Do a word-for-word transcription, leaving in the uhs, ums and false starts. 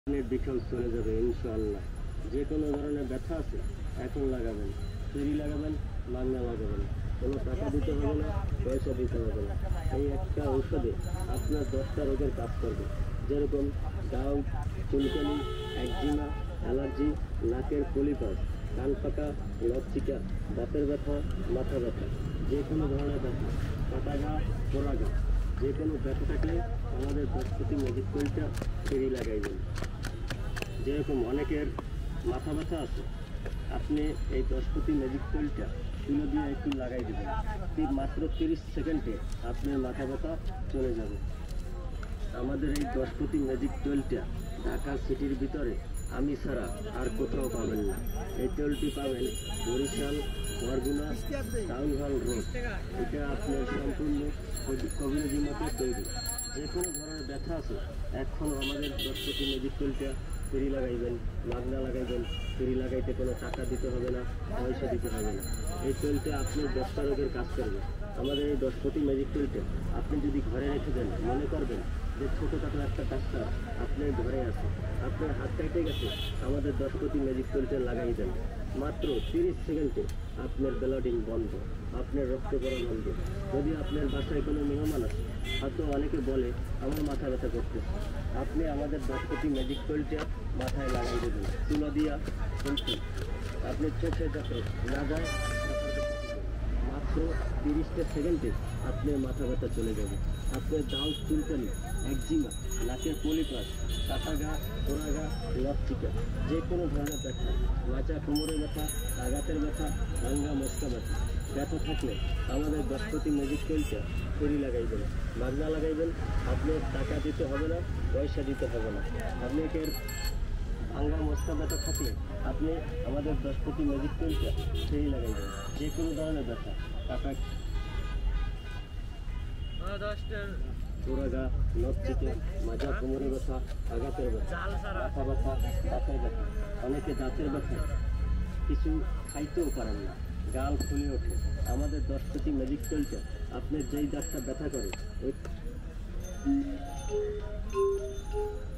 বিকেল চলে যাবে ইনশাআল্লাহ। যে কোনো ধরনের ব্যথা আছে এখন লাগাবেন, ফ্রি লাগাবেন, মাগনা লাগাবেন, কোনো টাকা দিতে হবে না, পয়সা দিতে হবে না। এই একটা ঔষধে আপনার দশটা রোগের কাজ করবে, যেরকম গাউট, চুলকানি, একজিমা, অ্যালার্জি, নাকের পলিপাস, কান পাকা, লকচিকা, দাঁতের ব্যথা, মাথা ব্যথা, যে কোনো ধরনের ব্যথা, কাটা ঘা, পোড়া ঘা, যে কোনো ব্যথা থাকলে আমাদের দশপতি ম্যাজিক কোয়েলটা ফ্রি লাগাইবেন। যেরকম অনেকের মাথা ব্যথা আছে, আপনি এই দশপতি ম্যাজিক কোয়েলটা তুলো দিয়ে একটু লাগাই দেবেন, মাত্র তিরিশ সেকেন্ডে আপনার মাথা ব্যথা চলে যাবে। আমাদের এই দশপতি ম্যাজিক কোয়েলটা ঢাকা সিটির ভিতরে আমি ছাড়া আর কোথাও পাবেন না। এই টোলটি পাবেন Barishal Barguna town hall road. এটা আপনার সম্পূর্ণ কবিরাজি মতো তৈরি। যে কোনো ধরনের ব্যথা আছে এখন আমাদের দশপতি ম্যাজিক কোয়েলটা ফ্রি লাগাইবেন, মাগনা লাগাইবেন, ফ্রি লাগাইতে কোনো টাকা দিতে হবে না, পয়সা দিতে হবে না। এই তেলটা আপনার দশটা রোগের কাজ করবে। আমাদের এই দশপতি ম্যাজিক তেলটা আপনি যদি ঘরে রেখে দেন, মনে করবেন যে ছোটোখাটো একটা ডাক্তার আপনার ঘরে আছে, আপনার হাত কেটে গেছে, আমাদের দশপতি ম্যাজিক তেলটা লাগাই দেন, মাত্র তিরিশ সেকেন্ডে আপনার ব্লাডিং বন্ধ, আপনার রক্ত পড়া বন্ধ। যদি আপনার বাসায় কোনো মেহমান আছে, হয়তো অনেকে বলে আমার মাথা ব্যথা করতেছে, আপনি আমাদের দশপতি ম্যাজিক কোয়েলটা মাথায় লাগাই দেবেন, তুলো দিয়া কিন্তু আপনি চোখে যাতে না যায়, মাত্র তিরিশটা সেকেন্ডে আপনার মাথা ব্যথা চলে যাবে। আপনার দাউদ, চুলকানি, একজিমা, নাকের পলিপাস, কাটা ঘা, পোড়া ঘা, লকচিকা, যে কোনো ধরনের ব্যথা, মাচা কোমরের ব্যথা, আঘাতের ব্যথা, ভাঙ্গা মস্কা ব্যথা, ব্যথা থাকলে আমাদের দশপতি ম্যাজিক কোয়েলটা ফ্রি লাগাইবেন, মাগনা লাগাইবেন। আপনার টাকা দিতে হবে না, পয়সা দিতে হবে না। আপনি এর ভাঙ্গা মস্কা ব্যথা থাকলে আপনি আমাদের দশপতি ম্যাজিক কোয়েলটা ফ্রি লাগাইবেন। যে কোনো ধরনের ব্যথা, টাকা পোড়া গা, লকচিকা, মাজা কোমরের ব্যথা, আঘাতের ব্যথা, মাথা ব্যথা, দাঁতের ব্যথা, অনেকে দাঁতের ব্যথা কিছু খাইতেও পারেন না, গাল ফুলে ওঠে, আমাদের দশপতি ম্যাজিক কোয়েলটা আপনার যেই দাঁতটা ব্যথা করে ওই